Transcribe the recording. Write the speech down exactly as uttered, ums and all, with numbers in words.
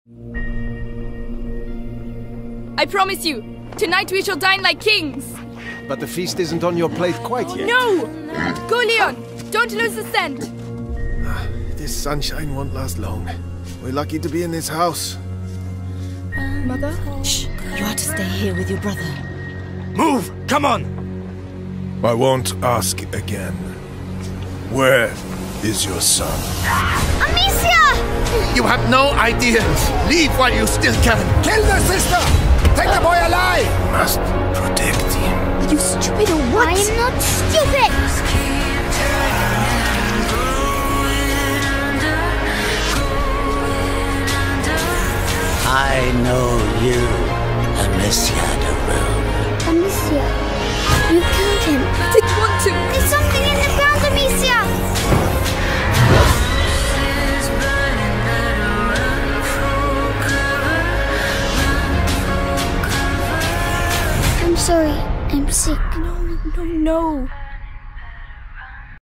I promise you, tonight we shall dine like kings. But the feast isn't on your plate quite yet. No! Go, Leon! Don't lose the scent! This sunshine won't last long. We're lucky to be in this house. Mother? Shh! You are to stay here with your brother. Move! Come on! I won't ask again. Where is your son? Amicia! You have no idea. Leave while you still can. Kill the sister! Take the boy alive! Must protect him. Are you stupid or what? I am not stupid! I know you, Amicia de Rune. Amicia, you killed him. I didn't want to. There's something in the ground, Amicia! I'm sorry, I'm sick. No, no, no.